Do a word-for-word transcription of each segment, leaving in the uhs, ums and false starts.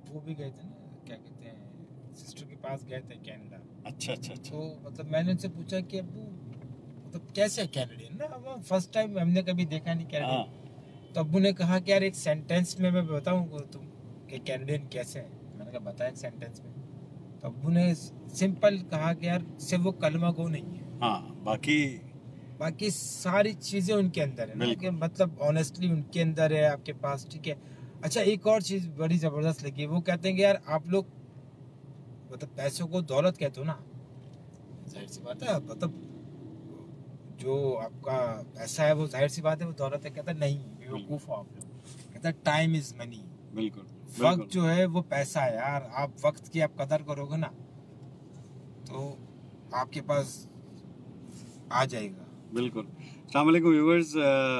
वो भी गए थे ना, क्या कहते हैं, सिस्टर के पास गए थे कनाडा। अच्छा अच्छा अच्छा। तो मतलब मैंने उनसे पूछा कि अबू मतलब कैसे है कैनेडियन ना, वो फर्स्ट टाइम हमने कभी देखा नहीं कैनेडियन। तो अब्बू ने कहा कि यार एक सेंटेंस में मैं बताऊँ तुम कि कैनेडियन कैसे है। मैंने कहा बता एक सेंटेंस में। तो अब्बू ने सिंपल कहा कि यार सिर्फ वो कलमा गो नहीं है, हाँ बाकी बाकी सारी चीजें उनके अंदर है ना, कि मतलब ऑनेस्टली उनके अंदर है आपके पास, ठीक है। अच्छा एक और चीज बड़ी जबरदस्त लगी, वो कहते हैं कि यार आप लोग मतलब पैसों को दौलत कहते हो ना, जाहिर सी बात है मतलब जो आपका पैसा है वो जाहिर सी बात है वो दौलत है। कहता नहीं बेवकूफ हो आप लोग, कहता टाइम इज मनी। बिल्कुल, वक्त जो है वो पैसा है यार, आप वक्त की आप कदर करोगे ना तो आपके पास आ जाएगा। बिल्कुल। अस्सलाम वालेकुम व्यूअर्स,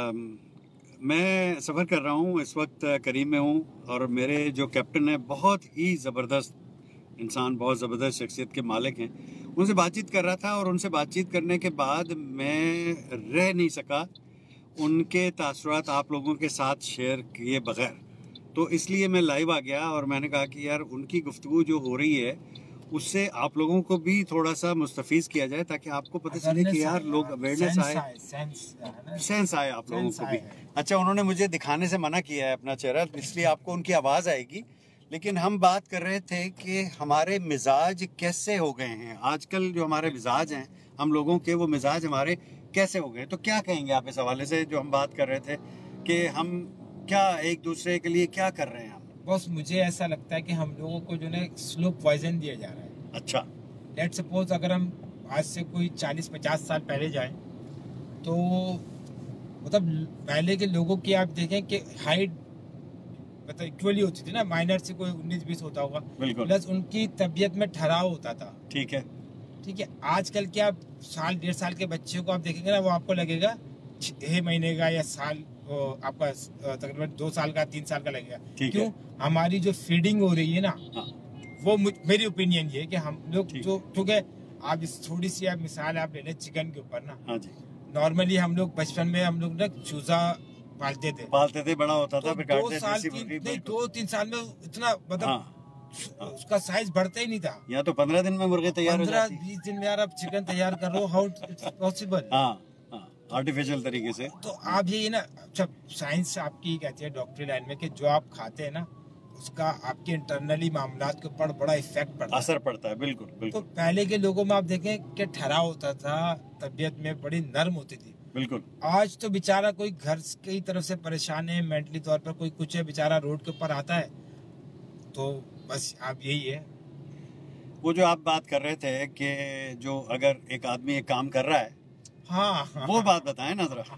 मैं सफ़र कर रहा हूँ इस वक्त, करीम में हूँ और मेरे जो कैप्टन है बहुत ही ज़बरदस्त इंसान, बहुत ज़बरदस्त शख्सियत के मालिक हैं। उनसे बातचीत कर रहा था और उनसे बातचीत करने के बाद मैं रह नहीं सका उनके तासुरात आप लोगों के साथ शेयर किए बगैर। तो इसलिए मैं लाइव आ गया और मैंने कहा कि यार उनकी गुफ्तगू जो हो रही है उससे आप लोगों को भी थोड़ा सा मुस्तफीज किया जाए ताकि आपको पता चले कि यार लोग अवेयरनेस आए, सेंस आए आप लोगों को भी। अच्छा उन्होंने मुझे दिखाने से मना किया है अपना चेहरा, इसलिए आपको उनकी आवाज़ आएगी। लेकिन हम बात कर रहे थे कि हमारे मिजाज कैसे हो गए हैं आजकल, जो हमारे मिजाज हैं हम लोगों के, वो मिजाज हमारे कैसे हो गए। तो क्या कहेंगे आप इस हवाले से जो हम बात कर रहे थे कि हम क्या एक दूसरे के लिए क्या कर रहे हैं हम? बस मुझे ऐसा लगता है कि हम लोगों को जो है स्लो पॉइजन दिया जा रहा है। अच्छा, लेट सपोज अगर हम आज से कोई चालीस पचास साल पहले जाएं तो मतलब पहले के लोगों की आप देखें कि हाइट मतलब इक्वली होती थी ना, माइनर से कोई उन्नीस बीस होता होगा, प्लस उनकी तबीयत में ठहराव होता था। ठीक है ठीक है। आजकल के आप साल डेढ़ साल के बच्चे को आप देखेंगे ना, वो आपको लगेगा छह महीने का या साल आपका तकरीबन दो साल का तीन साल का लगेगा। क्यों? हमारी जो फीडिंग हो रही है ना, हाँ। वो मेरी ओपिनियन ये है कि हम लोग जो, क्योंकि आप इस थोड़ी सी आप मिसाल आप ले लें चिकन के ऊपर ना, हाँ जी। नॉर्मली हम लोग बचपन में हम लोग ना चूजा पालते थे पालते थे बड़ा होता था, तो दो साल तीन नहीं दो तीन साल में इतना मतलब हाँ। उसका साइज बढ़ता ही नहीं था। यहाँ तो पंद्रह दिन में मुर्गे तैयार हो जाते हैं। पंद्रह बीस दिन में यार आप चिकन तैयार कर रहे हो, हाउ इट्स पॉसिबल? हाँ आर्टिफिशियल तरीके से। तो आप ये ना, अच्छा साइंस आपकी कहती है डॉक्टरी लाइन में कि जो आप खाते हैं ना उसका आपके इंटरनली मामलात के ऊपर बड़ा इफेक्ट पड़ता है, असर पड़ता है। बिल्कुल बिल्कुल। तो पहले के लोगों में आप देखें कि ठहराव होता था, तबीयत में बड़ी नर्म होती थी। बिल्कुल। आज तो बेचारा कोई घर की तरफ से परेशान है, मेंटली तौर पर कोई कुछ है, बेचारा रोड के ऊपर आता है। तो बस आप यही है वो जो आप बात कर रहे थे कि जो अगर एक आदमी एक काम कर रहा है, हाँ, हाँ वो बात बताएं ना जरा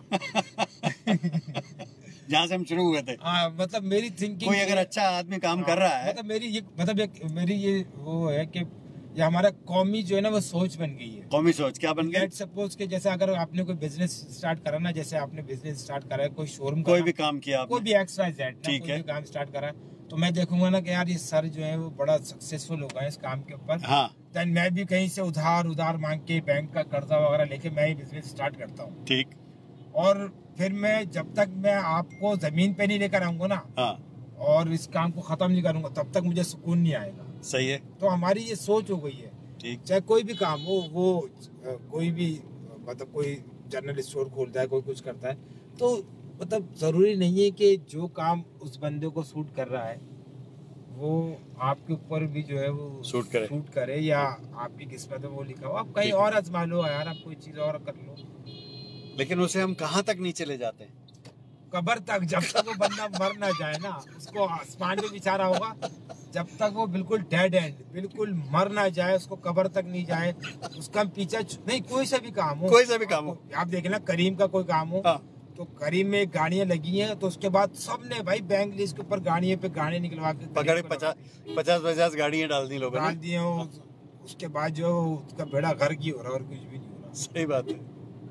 जहाँ से हम शुरू हुए थे। हाँ, मतलब मेरी थिंकिंग, कोई अगर अच्छा आदमी काम हाँ, कर रहा है, मतलब मेरी ये मतलब एक मेरी ये वो है कि ये हमारा कौमी जो है ना वो सोच बन गई है। कौमी सोच क्या बन गई? लेट सपोज के जैसे अगर आपने कोई बिजनेस स्टार्ट करा ना, जैसे आपने बिजनेस स्टार्ट करा है, कोई शोरूम कोई भी काम किया आपने, कोई भी एक्स वाई जेड ठीक है, काम स्टार्ट करा, तो मैं देखूंगा ना कि यार ये सर जो है वो बड़ा सक्सेसफुल हो गए इस काम के ऊपर। हाँ। देन मैं भी कहीं से उधार उधार मांग के बैंक का कर्जा वगैरह लेके मैं ही बिजनेस स्टार्ट करता हूँ। ठीक। और फिर मैं जब तक मैं आपको जमीन पे नहीं लेकर आऊंगा ना, हाँ, और इस काम को खत्म नहीं करूंगा तब तक मुझे सुकून नहीं आएगा। सही है। तो हमारी ये सोच हो गई है। ठीक। चाहे कोई भी काम हो, वो कोई भी मतलब कोई जनरल स्टोर खोलता है, कोई कुछ करता है, तो मतलब जरूरी नहीं है कि जो काम उस बंदे को सूट कर रहा है वो आपके ऊपर भी जो है वो सूट करे सूट करे या आपकी किस्मत में वो लिखा हो। आप कहीं और आजमा लो यार, आप कोई चीज और कर लो। लेकिन उसे हम कहाँ तक नीचे ले जाते हैं? कब्र तक, जब तक वो बंदा मर ना जाए ना, उसको आसमान में बिचारा होगा, जब तक वो बिल्कुल डेड एंड बिल्कुल मर ना जाए, उसको कब्र तक नहीं जाए, उसका पीछा नहीं, कोई सा भी काम हो, कोई सा भी काम हो, आप देखें ना करीम का कोई काम हो, हाँ। तो करीम में गाड़ियां लगी हैं, तो उसके बाद सबने भाई बैंक लिस्ट के ऊपर गाड़ियों पे गाड़ी निकलवा के पकड़े पचास पचास पचास गाड़ियां डाल दी लोगों ने, डाल दी हो। उसके बाद जो उसका बेड़ा घर की हो रहा और कुछ भी नहीं हो रहा। सही बात है।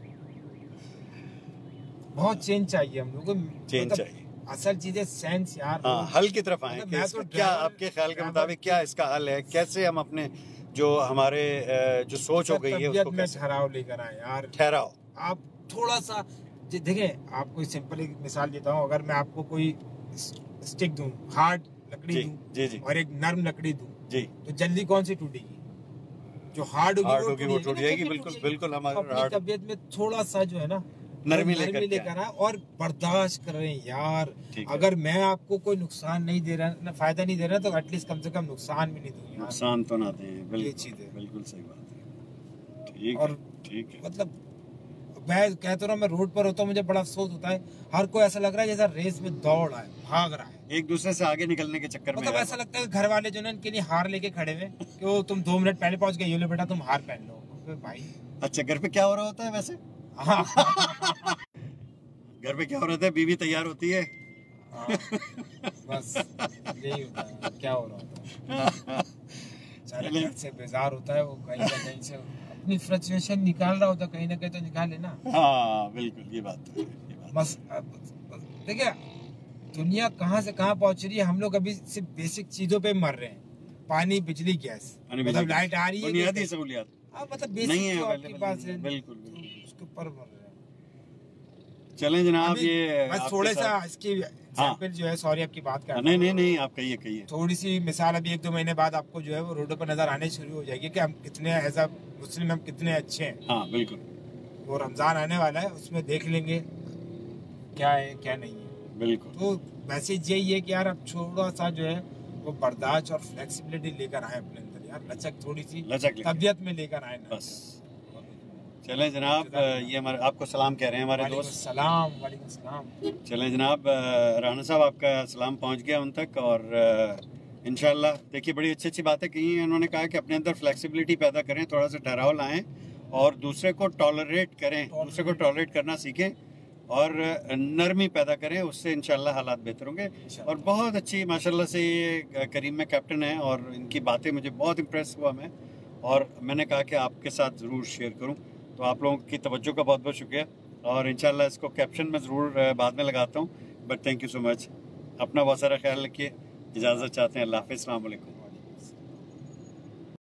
बहुत चेंज चाहिए हम लोगों को, चेंज चाहिए। असल चीजें सेंस यार, हाँ, हल की तरफ आए कि इसका क्या आपके ख्याल के मुताबिक क्या इसका हल है, कैसे हम अपने जो हमारे जो सोच हो गई है उसको कैसे ठहराव लेकर आए यार। ठहराव आप थोड़ा सा देखें, आपको सिंपल एक मिसाल देता हूँ, अगर मैं आपको कोई स्टिक दूं, हार्ड लकड़ी जी, दूं जी, जी। और एक नर्म लकड़ी दूं, जी, तो जल्दी कौन सी टूटेगी? जो हार्ड होगी हार्ड वो होगी वो टूट ना, जाएगी, जल्दी बिल्कुल टूटेगी। बिल्कुल। हमारे अपनी हार्ड तबीयत में थोड़ा सा जो है ना नरमी वो लेकर के लेकर आए और बर्दाश्त कर रहे हैं यार। ठीक है। अगर मैं आपको कोई नुकसान नहीं दे रहा ना, फायदा नहीं दे रहा, तो एटलीस्ट कम से कम नुकसान भी नहीं दूं यार। नुकसान तो ना दें, ये बिल्कुल चीज है। बिल्कुल सही बात है। ठीक और है, ठीक है। मतलब मैं कहता हूँ, मैं रोड पर होता हूँ, मुझे बड़ा अफसोस होता है। हर कोई ऐसा लग रहा है जैसा रेस में दौड़ रहा है, भाग रहा है, एक दूसरे से आगे निकलने के चक्कर में मतलब यार। ऐसा लगता है घर वाले जो ना इनके लिए हार लेके खड़े हुए कि वो तुम दो मिनट पहले पहुंच गए, ये लो बेटा तुम हार पहन लो। अबे भाई अच्छा, घर पे क्या हो रहा होता है वैसे? हाँ, घर पे क्या हो रहा था? बीवी तैयार होती है। हाँ, बस यही होता है, क्या हो रहा होता है। बेचारे घर से बेजार होता है, वो कहीं ना कहीं से अपनी फ्रस्ट्रेशन निकाल रहा होता है, कहीं ना कहीं तो निकाले ना। हाँ बिल्कुल, ये बात तो है, ये बात। बस अब देखिए दुनिया कहाँ से कहाँ पहुंच रही है, हम लोग अभी सिर्फ बेसिक चीजों पे मर रहे हैं। पानी, बिजली, गैस, पानी, मतलब बिजली, लाइट आ रही है, बुनियादी सहूलियात हाँ, मतलब नहीं बेसिक है जो आपके available, पास नहीं है, है, बिल्कुल, बिल्कुल। उसके ऊपर मर रहे हैं। चलें जनाब, अभी ये बस आपके थोड़े सा साथ- इसकी एग्जाम्पल जो है, सॉरी आपकी बात कर रहा नहीं हूँ। नहीं नहीं, आप कहिए कहिए। थोड़ी सी मिसाल, अभी एक दो महीने बाद आपको जो है वो रोडों पर नजर आने शुरू हो जाएगी कि हम कितने एज अ मुस्लिम हम कितने अच्छे हैं। हाँ बिल्कुल, वो रमजान आने वाला है, उसमें देख लेंगे क्या है क्या नहीं है। बिल्कुल। तो मैसेज यही है कि यार अब थोड़ा सा जो है वो बर्दाश्त और फ्लेक्सिबिलिटी लेकर आए अपने अंदर यार, लचक थोड़ी सी लचक लेकर। तबीयत में लेकर आए ना। बस चलें जनाब, ये हमारे आपको सलाम कह रहे हैं हमारे वालेकुम दोस्त। सलाम, वालेकुम सलाम। चलें जनाब, राना साहब आपका सलाम पहुंच गया उन तक, और इंशाल्लाह देखिए बड़ी अच्छी अच्छी बातें कही हैं उन्होंने। कहा कि अपने अंदर फ्लेक्सिबिलिटी पैदा करें, थोड़ा सा ठहराव लाएं और दूसरे को टॉलरेट करें, दूसरे को टॉलरेट करना सीखें और नरमी पैदा करें, उससे इंशाल्लाह हालात बेहतर होंगे। और बहुत अच्छी माशाल्लाह से ये करीम में कैप्टन है और इनकी बातें मुझे बहुत इम्प्रेस हुआ मैं, और मैंने कहा कि आपके साथ ज़रूर शेयर करूं। तो आप लोगों की तवज्जो का बहुत बहुत शुक्रिया, और इंशाल्लाह इसको कैप्शन में ज़रूर बाद में लगाता हूं। But thank you so much. अपना बहुत सारा ख्याल रखिए, इजाज़त चाहते हैं। अल्लाह हाफ़िज़, अस्सलाम वालेकुम।